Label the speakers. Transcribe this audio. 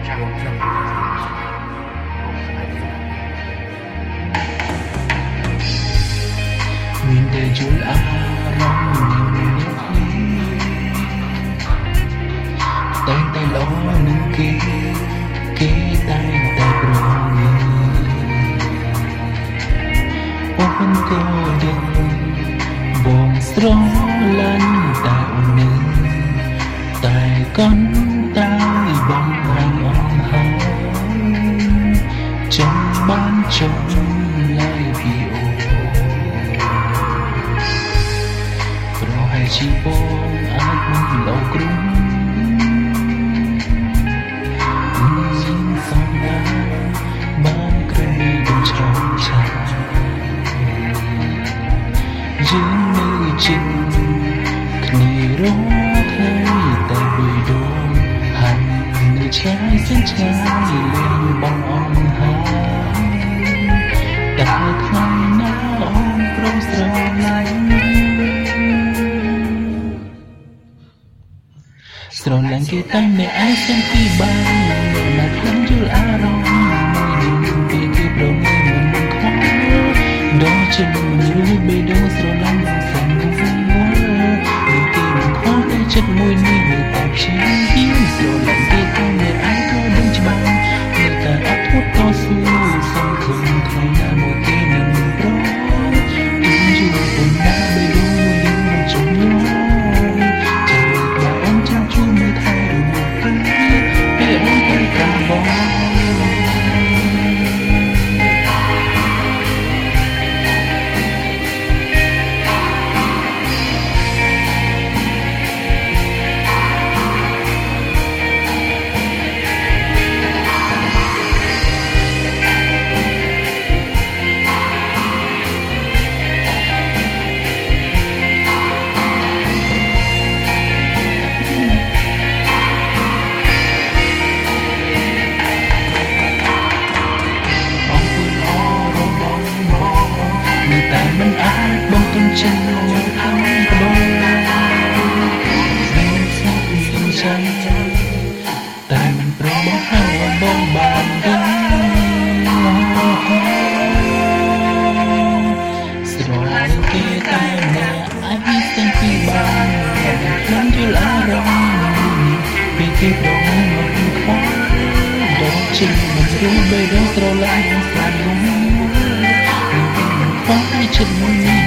Speaker 1: មានតែយល់អារម្មណ៍តែងតែល្អនឹងគេតែងតែប្រងើអូនក៏ដឹងបងស្រឡាញ់តែអូននឹងតែកន់តែបងរាំងអងហើយចាំបានចង់ឡាយពីអូប្រហែលជាបងអាចមិនឡូវគ្រុំសំណាបានក្រែងដូចឆ្លងឆាយើងនៅជិតគ្នារងថ្ងៃតែមួយដងហើយនៅឆ្ងាយស្ងាយលេងបងអងហើយតែថ្ងៃណាអូនព្រមស្រឡាញ់គេតាំងតែឯងសិនពីបានណាស់ខ្ញុំយល់អារម្មណ៍ពីគេប្រងើមិនខ្វល់ដល់ជាមិនรู้បេះដូងស្រឡាញ់ដល់សំងល់គេមិនខ្វល់តែចិត្តមួយនេះនៅតែព្យាយាមស្រឡាញ់គេតាំងតែឯងក៏ដឹងច្បាស់នៅតែអត់ធូរតស៊ូសង្ឃឹមថ្ងៃណាមួយគេនឹងប្រងគេយល់ប៉ុណ្ណាបេះដូងមួយយើងមិនចង់យល់មិនអាចបងទុំចិត្តអំបងពេលសាប់ខ្ញុំចាំតែមិនព្រមបងឲ្យបងបានដឹងស្រឡាញ់គេតែអ្នកអាចស្ទើរពីបានខ្ញុំយល់អារម្មណ៍ពីគេប្រងើមកខ្វល់ដល់ជិះមិនรู้បេះដូងស្រឡាញ់ស្អាតងំ ចិត្តមួយ